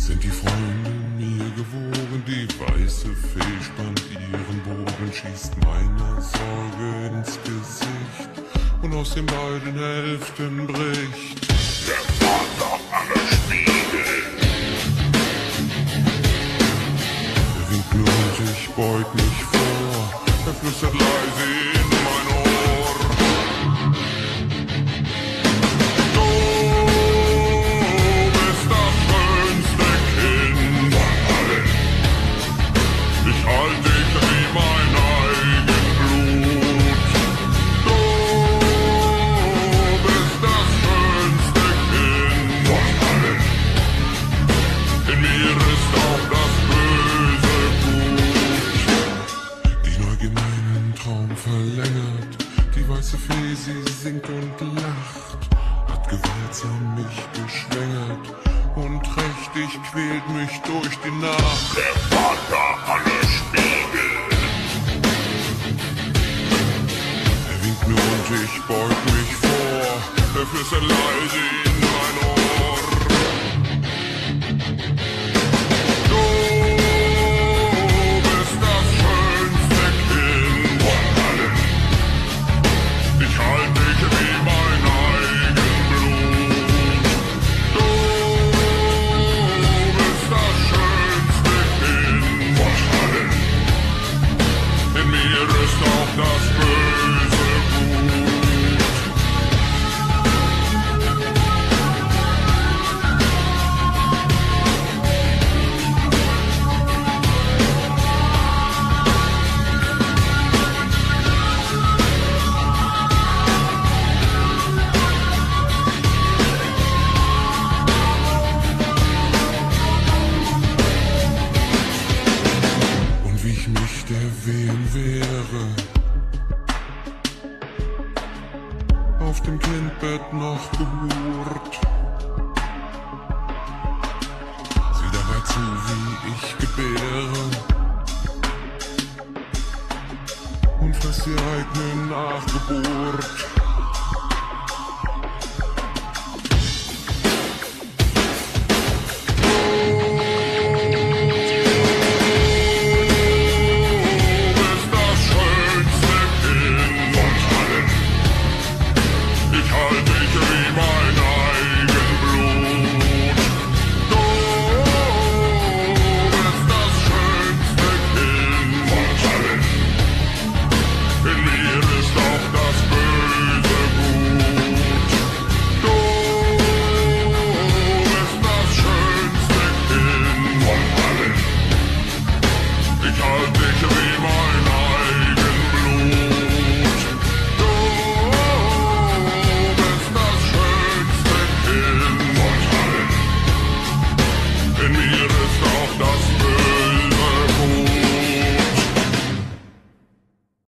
Sind die Freunde mir gewogen, die weiße Fee spannt ihren Bogen, schießt meiner Sorge ins Gesicht und aus den beiden Hälften bricht der Vater aller Spiegel. Er winkt mir und ich beug mich vor, er flüstert leise in mein Ohr. Verlängert, die weiße Fee, sie singt und lacht, hat gewaltsam mich geschwängert und trächtig quält mich durch die Nacht. Der Vater aller Spiegel. Er winkt mir und ich beug mich vor, er flüstert leise in mein Ohr. Der Wehen wäre auf dem Kindbett noch gehurt. Sieh dabei zu, wie ich gebäre und fress die eigene Nachgeburt. Stop.